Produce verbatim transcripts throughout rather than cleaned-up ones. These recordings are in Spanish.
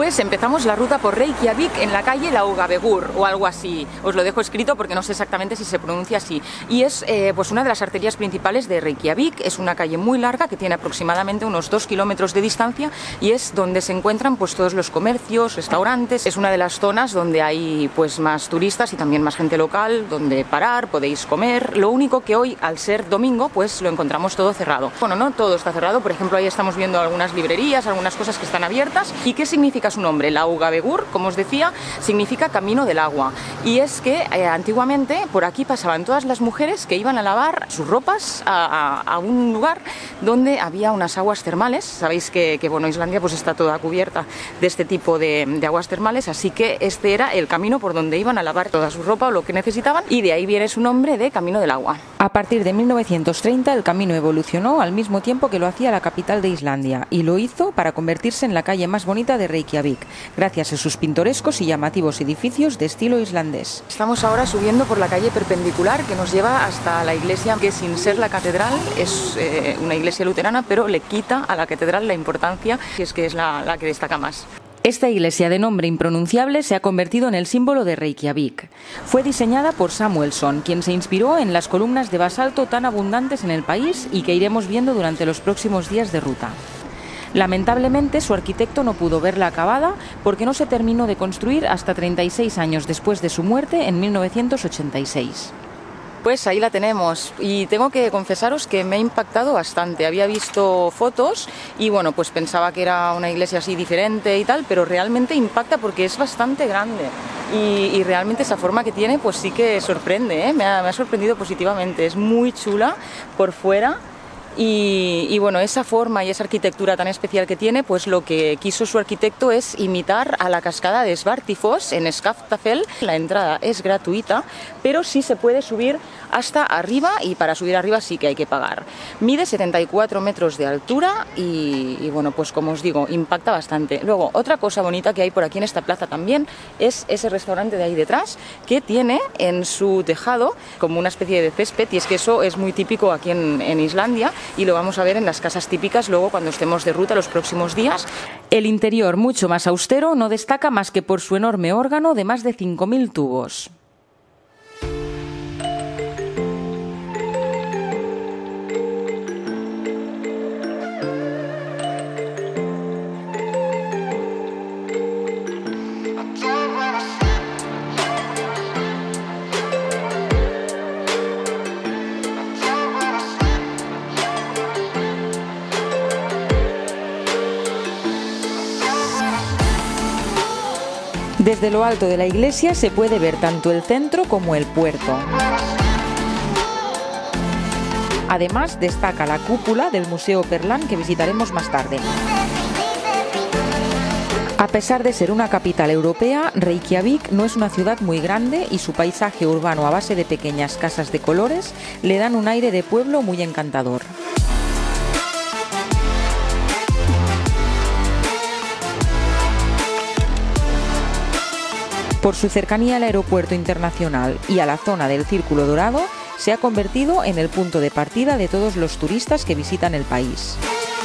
Pues empezamos la ruta por Reykjavik en la calle Laugavegur o algo así. Os lo dejo escrito porque no sé exactamente si se pronuncia así. Y es eh, pues una de las arterias principales de Reykjavik. Es una calle muy larga que tiene aproximadamente unos dos kilómetros de distancia y es donde se encuentran pues todos los comercios, restaurantes. Es una de las zonas donde hay pues más turistas y también más gente local, donde parar, podéis comer. Lo único que hoy, al ser domingo, pues lo encontramos todo cerrado. Bueno, no todo está cerrado. Por ejemplo, ahí estamos viendo algunas librerías, algunas cosas que están abiertas. ¿Y qué significa su nombre? Laugavegur, como os decía, significa camino del agua. Y es que eh, antiguamente por aquí pasaban todas las mujeres que iban a lavar sus ropas a, a, a un lugar donde había unas aguas termales. Sabéis que, que bueno, Islandia pues está toda cubierta de este tipo de, de aguas termales, así que este era el camino por donde iban a lavar toda su ropa o lo que necesitaban, y de ahí viene su nombre de Camino del Agua. A partir de mil novecientos treinta el camino evolucionó al mismo tiempo que lo hacía la capital de Islandia, y lo hizo para convertirse en la calle más bonita de Reykjavik, gracias a sus pintorescos y llamativos edificios de estilo islandés. Estamos ahora subiendo por la calle perpendicular que nos lleva hasta la iglesia, que sin ser la catedral es eh, una iglesia luterana, pero le quita a la catedral la importancia, que es que es la, la que destaca más. Esta iglesia de nombre impronunciable se ha convertido en el símbolo de Reykjavik. Fue diseñada por Samuelsson, quien se inspiró en las columnas de basalto tan abundantes en el país y que iremos viendo durante los próximos días de ruta. Lamentablemente, su arquitecto no pudo verla acabada porque no se terminó de construir hasta treinta y seis años después de su muerte en mil novecientos ochenta y seis. Pues ahí la tenemos, y tengo que confesaros que me ha impactado bastante. Había visto fotos y bueno, pues pensaba que era una iglesia así diferente y tal, pero realmente impacta porque es bastante grande y, y realmente esa forma que tiene pues sí que sorprende, ¿eh? me, ha, me ha sorprendido positivamente. Es muy chula por fuera. Y, y bueno, esa forma y esa arquitectura tan especial que tiene, pues lo que quiso su arquitecto es imitar a la cascada de Svartifoss en Skaftafell. La entrada es gratuita, pero sí se puede subir hasta arriba, y para subir arriba sí que hay que pagar. Mide setenta y cuatro metros de altura y, y bueno, pues como os digo, impacta bastante. Luego, otra cosa bonita que hay por aquí en esta plaza también es ese restaurante de ahí detrás, que tiene en su tejado como una especie de césped, y es que eso es muy típico aquí en, en Islandia, y lo vamos a ver en las casas típicas luego cuando estemos de ruta los próximos días. El interior, mucho más austero, no destaca más que por su enorme órgano de más de cinco mil tubos. Desde lo alto de la iglesia se puede ver tanto el centro como el puerto. Además, destaca la cúpula del Museo Perlan, que visitaremos más tarde. A pesar de ser una capital europea, Reykjavik no es una ciudad muy grande y su paisaje urbano a base de pequeñas casas de colores le dan un aire de pueblo muy encantador. Por su cercanía al aeropuerto internacional y a la zona del Círculo Dorado, se ha convertido en el punto de partida de todos los turistas que visitan el país.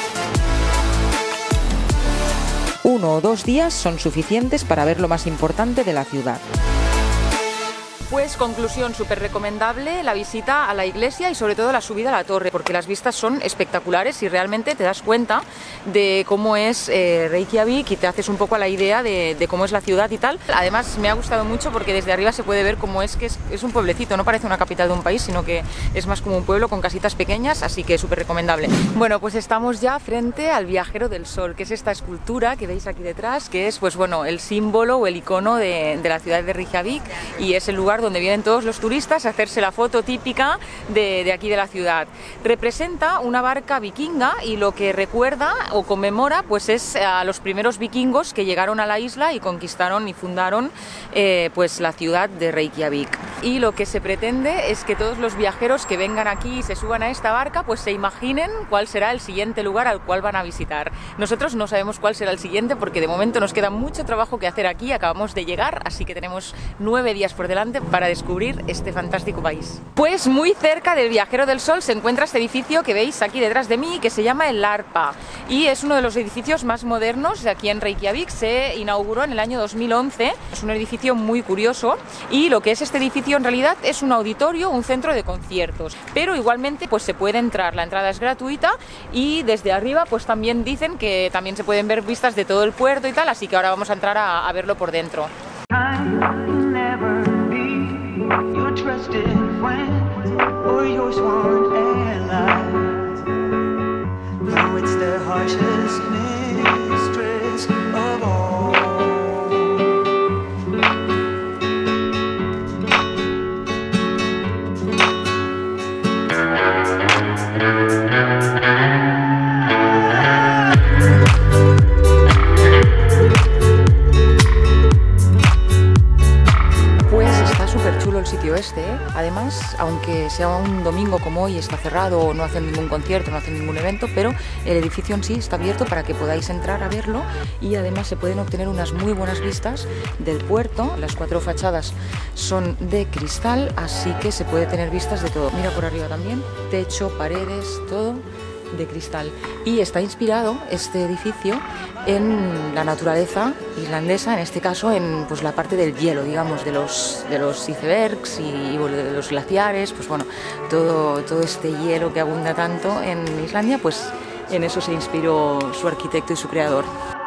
Uno o dos días son suficientes para ver lo más importante de la ciudad. Pues conclusión, súper recomendable la visita a la iglesia y sobre todo la subida a la torre, porque las vistas son espectaculares y realmente te das cuenta de cómo es eh, Reykjavik, y te haces un poco a la idea de, de cómo es la ciudad y tal. Además me ha gustado mucho porque desde arriba se puede ver cómo es que es, es un pueblecito, no parece una capital de un país, sino que es más como un pueblo con casitas pequeñas, así que súper recomendable. Bueno, pues estamos ya frente al Viajero del Sol, que es esta escultura que veis aquí detrás, que es pues bueno, el símbolo o el icono de, de la ciudad de Reykjavik, y es el lugar donde vienen todos los turistas a hacerse la foto típica de, de aquí de la ciudad. Representa una barca vikinga y lo que recuerda o conmemora pues es a los primeros vikingos que llegaron a la isla y conquistaron y fundaron eh, pues la ciudad de Reykjavik. y lo que se pretende es que todos los viajeros que vengan aquí y se suban a esta barca pues se imaginen cuál será el siguiente lugar al cual van a visitar. Nosotros no sabemos cuál será el siguiente porque de momento nos queda mucho trabajo que hacer aquí, acabamos de llegar, así que tenemos nueve días por delante para descubrir este fantástico país. Pues muy cerca del Viajero del Sol se encuentra este edificio que veis aquí detrás de mí, que se llama el Arpa, y es uno de los edificios más modernos de aquí en Reykjavik. Se inauguró en el año dos mil once, es un edificio muy curioso, y lo que es este edificio en realidad es un auditorio, un centro de conciertos, pero igualmente pues se puede entrar, la entrada es gratuita y desde arriba pues también dicen que también se pueden ver vistas de todo el puerto y tal, así que ahora vamos a entrar a, a verlo por dentro. Este, ¿eh? Además, aunque sea un domingo como hoy, está cerrado, no hacen ningún concierto, no hacen ningún evento, pero el edificio en sí está abierto para que podáis entrar a verlo y además se pueden obtener unas muy buenas vistas del puerto. Las cuatro fachadas son de cristal, así que se puede tener vistas de todo. Mira por arriba también, techo, paredes, todo de cristal. Y está inspirado este edificio en la naturaleza islandesa, en este caso en pues, la parte del hielo, digamos, de los, de los icebergs y, y de los glaciares, pues bueno, todo, todo este hielo que abunda tanto en Islandia, pues en eso se inspiró su arquitecto y su creador.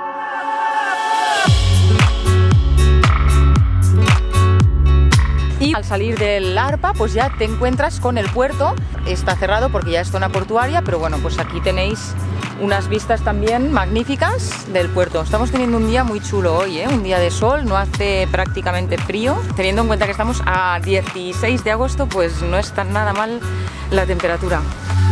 Y al salir del Arpa pues ya te encuentras con el puerto. Está cerrado porque ya es zona portuaria, pero bueno, pues aquí tenéis unas vistas también magníficas del puerto. Estamos teniendo un día muy chulo hoy, ¿eh? Un día de sol, no hace prácticamente frío. Teniendo en cuenta que estamos a dieciséis de agosto, pues no está nada mal la temperatura.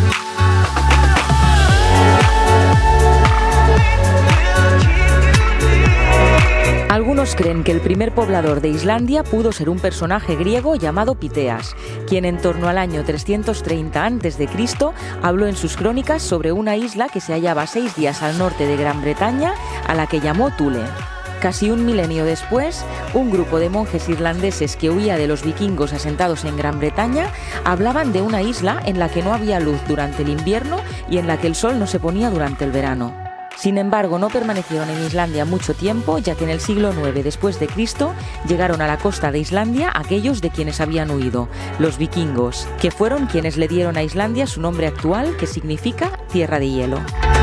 Algunos creen que el primer poblador de Islandia pudo ser un personaje griego llamado Piteas, quien en torno al año trescientos treinta antes de Cristo habló en sus crónicas sobre una isla que se hallaba seis días al norte de Gran Bretaña, a la que llamó Thule. Casi un milenio después, un grupo de monjes irlandeses que huía de los vikingos asentados en Gran Bretaña hablaban de una isla en la que no había luz durante el invierno y en la que el sol no se ponía durante el verano. Sin embargo, no permanecieron en Islandia mucho tiempo, ya que en el siglo noveno después de Cristo llegaron a la costa de Islandia aquellos de quienes habían huido, los vikingos, que fueron quienes le dieron a Islandia su nombre actual, que significa tierra de hielo.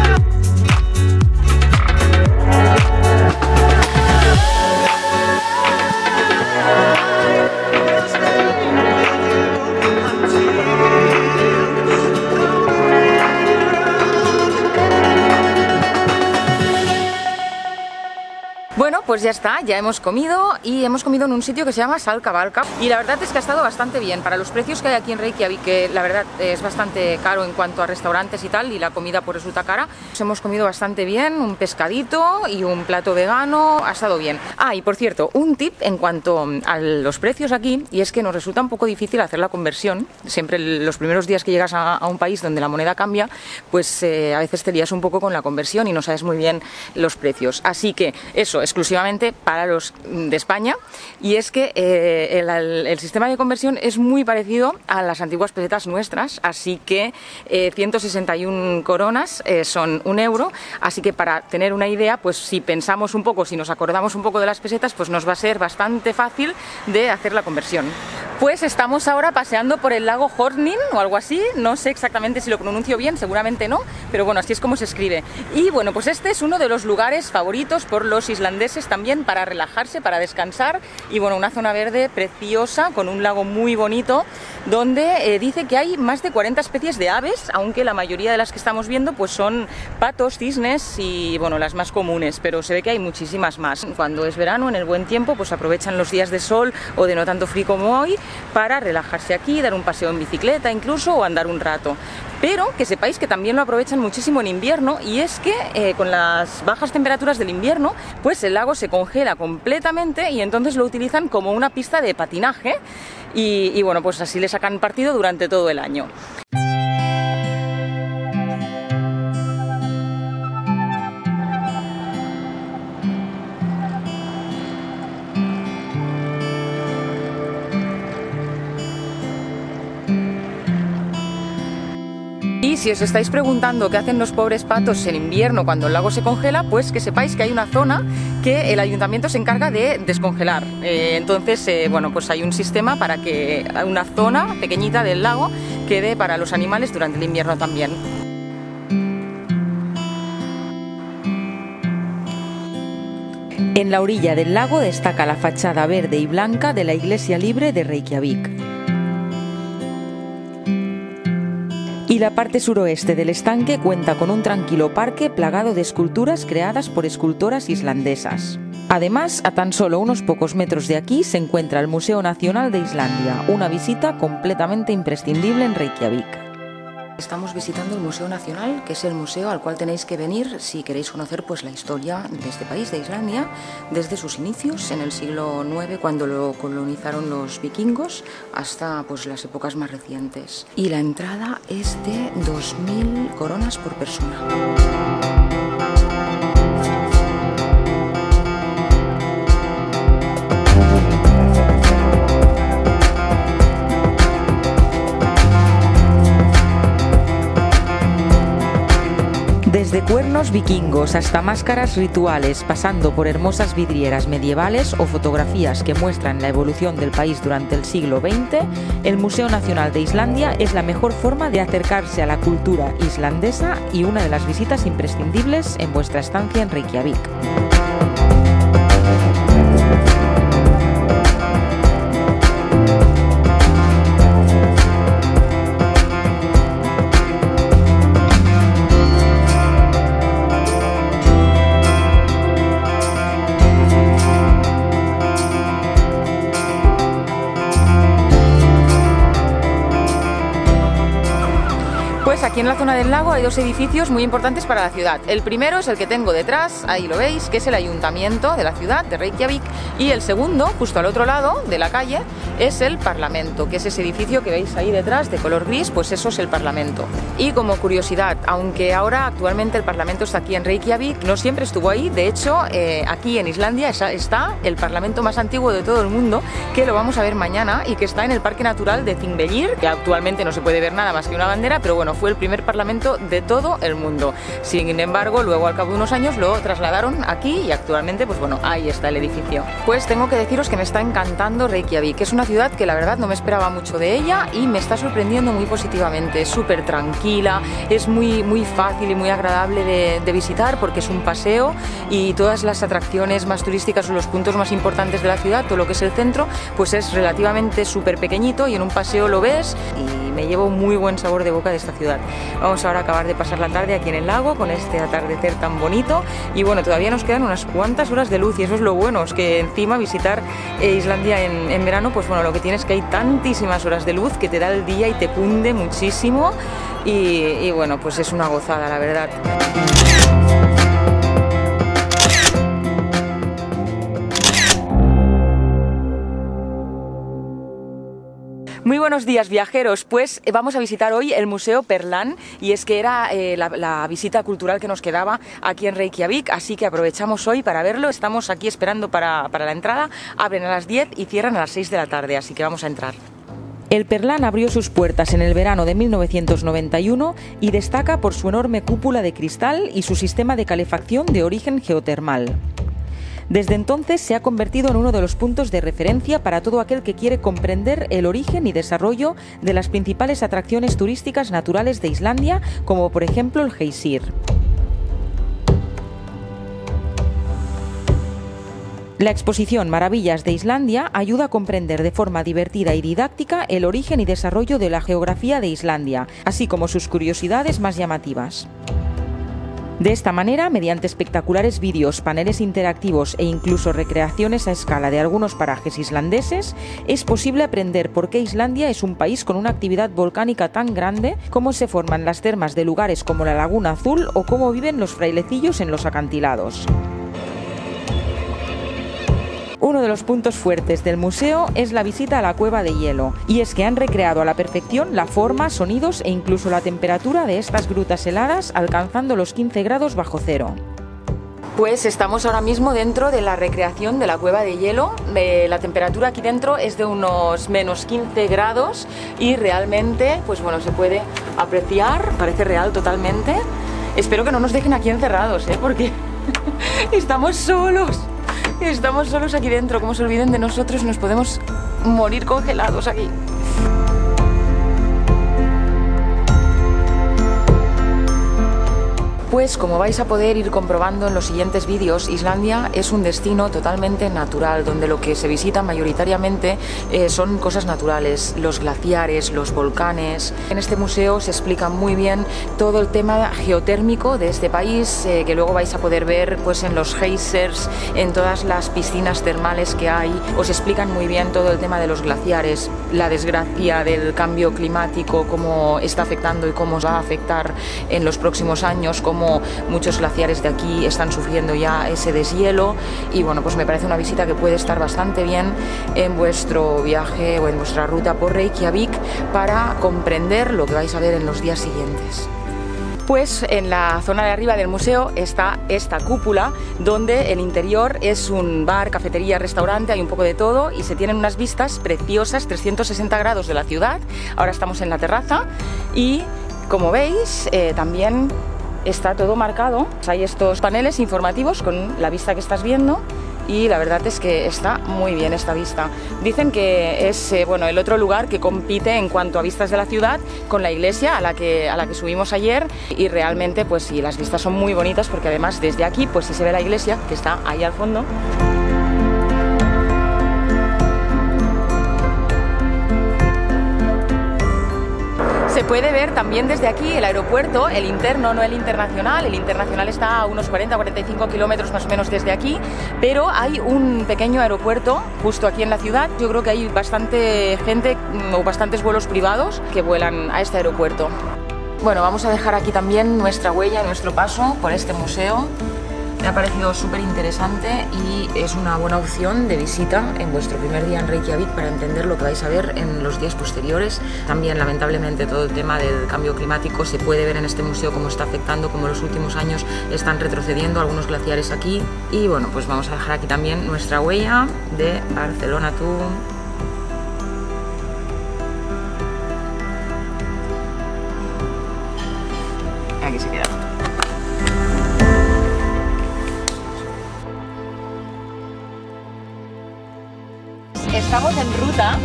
Bueno, pues ya está, ya hemos comido y hemos comido en un sitio que se llama Salkavalka y la verdad es que ha estado bastante bien para los precios que hay aquí en Reykjavik, que la verdad es bastante caro en cuanto a restaurantes y tal, y la comida pues resulta cara. Nos hemos comido bastante bien, un pescadito y un plato vegano, ha estado bien. Ah, y por cierto, un tip en cuanto a los precios aquí, y es que nos resulta un poco difícil hacer la conversión. Siempre los primeros días que llegas a, a un país donde la moneda cambia, pues eh, a veces te lías un poco con la conversión y no sabes muy bien los precios. Así que eso, exclusivamente para los de España, y es que eh, el, el sistema de conversión es muy parecido a las antiguas pesetas nuestras, así que eh, ciento sesenta y una coronas eh, son un euro, así que para tener una idea, pues si pensamos un poco, si nos acordamos un poco de las pesetas, pues nos va a ser bastante fácil de hacer la conversión. Pues estamos ahora paseando por el lago Hornin o algo así, no sé exactamente si lo pronuncio bien, seguramente no, pero bueno, así es como se escribe. Y bueno, pues este es uno de los lugares favoritos por los islandeses también para relajarse, para descansar, y bueno, una zona verde preciosa con un lago muy bonito donde eh, dice que hay más de cuarenta especies de aves, aunque la mayoría de las que estamos viendo pues son patos, cisnes y bueno, las más comunes, pero se ve que hay muchísimas más. Cuando es verano, en el buen tiempo, pues aprovechan los días de sol o de no tanto frío como hoy para relajarse aquí, dar un paseo en bicicleta incluso o andar un rato. Pero que sepáis que también lo aprovechan muchísimo en invierno, y es que eh, con las bajas temperaturas del invierno pues el lago se congela completamente y entonces lo utilizan como una pista de patinaje y, y bueno, pues así le sacan partido durante todo el año. Y si os estáis preguntando qué hacen los pobres patos en invierno cuando el lago se congela, pues que sepáis que hay una zona que el ayuntamiento se encarga de descongelar. Eh, entonces, eh, bueno, pues hay un sistema para que una zona pequeñita del lago quede para los animales durante el invierno también. En la orilla del lago destaca la fachada verde y blanca de la Iglesia Libre de Reykjavik. Y la parte suroeste del estanque cuenta con un tranquilo parque plagado de esculturas creadas por escultoras islandesas. Además, a tan solo unos pocos metros de aquí se encuentra el Museo Nacional de Islandia, una visita completamente imprescindible en Reykjavik. Estamos visitando el Museo Nacional, que es el museo al cual tenéis que venir si queréis conocer pues la historia de este país, de Islandia, desde sus inicios en el siglo nueve, cuando lo colonizaron los vikingos, hasta pues las épocas más recientes. Y la entrada es de dos mil coronas por persona. Desde cuernos vikingos hasta máscaras rituales, pasando por hermosas vidrieras medievales o fotografías que muestran la evolución del país durante el siglo veinte, el Museo Nacional de Islandia es la mejor forma de acercarse a la cultura islandesa y una de las visitas imprescindibles en vuestra estancia en Reykjavik. Aquí en la zona del lago hay dos edificios muy importantes para la ciudad. El primero es el que tengo detrás, ahí lo veis, que es el ayuntamiento de la ciudad de Reykjavik, y el segundo, justo al otro lado de la calle, es el Parlamento, que es ese edificio que veis ahí detrás de color gris, pues eso es el Parlamento. Y como curiosidad, aunque ahora actualmente el Parlamento está aquí en Reykjavik, no siempre estuvo ahí. De hecho, eh, aquí en Islandia está el Parlamento más antiguo de todo el mundo, que lo vamos a ver mañana, y que está en el Parque Natural de Þingvellir, que actualmente no se puede ver nada más que una bandera, pero bueno, fue el primer parlamento de todo el mundo. Sin embargo, luego al cabo de unos años lo trasladaron aquí y actualmente, pues bueno, ahí está el edificio. Pues tengo que deciros que me está encantando Reykjavik. Es una ciudad que la verdad no me esperaba mucho de ella y me está sorprendiendo muy positivamente. Es súper tranquila, es muy, muy fácil y muy agradable de, de visitar porque es un paseo, y todas las atracciones más turísticas o los puntos más importantes de la ciudad, todo lo que es el centro, pues es relativamente súper pequeñito y en un paseo lo ves, y me llevo muy buen sabor de boca de esta ciudad. Vamos ahora a acabar de pasar la tarde aquí en el lago con este atardecer tan bonito, y bueno, todavía nos quedan unas cuantas horas de luz, y eso es lo bueno, es que encima visitar eh, Islandia en, en verano, pues bueno, lo que tienes es que hay tantísimas horas de luz que te da el día y te cunde muchísimo, y, y bueno, pues es una gozada, la verdad. Muy buenos días, viajeros. Pues eh, vamos a visitar hoy el Museo Perlan, y es que era eh, la, la visita cultural que nos quedaba aquí en Reykjavik, así que aprovechamos hoy para verlo. Estamos aquí esperando para, para la entrada. Abren a las diez y cierran a las seis de la tarde, así que vamos a entrar. El Perlan abrió sus puertas en el verano de mil novecientos noventa y uno y destaca por su enorme cúpula de cristal y su sistema de calefacción de origen geotermal. Desde entonces se ha convertido en uno de los puntos de referencia para todo aquel que quiere comprender el origen y desarrollo de las principales atracciones turísticas naturales de Islandia, como por ejemplo el Geysir. La exposición Maravillas de Islandia ayuda a comprender de forma divertida y didáctica el origen y desarrollo de la geografía de Islandia, así como sus curiosidades más llamativas. De esta manera, mediante espectaculares vídeos, paneles interactivos e incluso recreaciones a escala de algunos parajes islandeses, es posible aprender por qué Islandia es un país con una actividad volcánica tan grande, cómo se forman las termas de lugares como la Laguna Azul o cómo viven los frailecillos en los acantilados. Uno de los puntos fuertes del museo es la visita a la cueva de hielo, y es que han recreado a la perfección la forma, sonidos e incluso la temperatura de estas grutas heladas, alcanzando los quince grados bajo cero. Pues estamos ahora mismo dentro de la recreación de la cueva de hielo. Eh, la temperatura aquí dentro es de unos menos quince grados y realmente, pues bueno, se puede apreciar, parece real totalmente. Espero que no nos dejen aquí encerrados, ¿eh? Porque estamos solos. Estamos solos aquí dentro, como se olviden de nosotros, nos podemos morir congelados aquí. Pues como vais a poder ir comprobando en los siguientes vídeos, Islandia es un destino totalmente natural, donde lo que se visita mayoritariamente eh, son cosas naturales, los glaciares, los volcanes. En este museo se explica muy bien todo el tema geotérmico de este país, eh, que luego vais a poder ver pues, en los geysers, en todas las piscinas termales que hay. Os explican muy bien todo el tema de los glaciares, la desgracia del cambio climático, cómo está afectando y cómo va a afectar en los próximos años, cómo muchos glaciares de aquí están sufriendo ya ese deshielo. Y bueno, pues me parece una visita que puede estar bastante bien en vuestro viaje o en vuestra ruta por Reykjavik para comprender lo que vais a ver en los días siguientes. Pues en la zona de arriba del museo está esta cúpula, donde el interior es un bar, cafetería, restaurante, hay un poco de todo y se tienen unas vistas preciosas, trescientos sesenta grados de la ciudad. Ahora estamos en la terraza y, como veis, eh, también está todo marcado. Hay estos paneles informativos con la vista que estás viendo y la verdad es que está muy bien esta vista. Dicen que es eh, bueno, el otro lugar que compite en cuanto a vistas de la ciudad con la iglesia a la que, a la que subimos ayer, y realmente pues sí, las vistas son muy bonitas porque además desde aquí pues sí se ve la iglesia que está ahí al fondo. Se puede ver también desde aquí el aeropuerto, el interno, no el internacional. El internacional está a unos cuarenta a cuarenta y cinco kilómetros más o menos desde aquí, pero hay un pequeño aeropuerto justo aquí en la ciudad. Yo creo que hay bastante gente o bastantes vuelos privados que vuelan a este aeropuerto. Bueno, vamos a dejar aquí también nuestra huella, nuestro paso por este museo. Me ha parecido súper interesante y es una buena opción de visita en vuestro primer día en Reykjavik para entender lo que vais a ver en los días posteriores. También, lamentablemente, todo el tema del cambio climático se puede ver en este museo, cómo está afectando, cómo los últimos años están retrocediendo algunos glaciares aquí. Y bueno, pues vamos a dejar aquí también nuestra huella de Barcelona to aquí se queda. Estamos en ruta.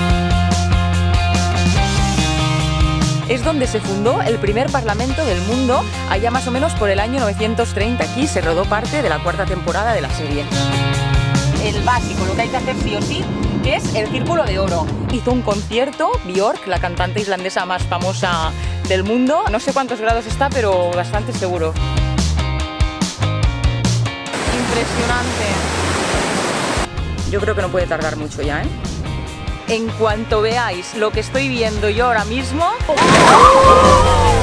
Es donde se fundó el primer parlamento del mundo, allá más o menos por el año novecientos treinta. Aquí se rodó parte de la cuarta temporada de la serie. El básico, lo que hay que hacer sí o sí, es el Círculo de Oro. Hizo un concierto Björk, la cantante islandesa más famosa del mundo. No sé cuántos grados está, pero bastante seguro. Impresionante. Yo creo que no puede tardar mucho ya, ¿eh? En cuanto veáis lo que estoy viendo yo ahora mismo... ¡Oh!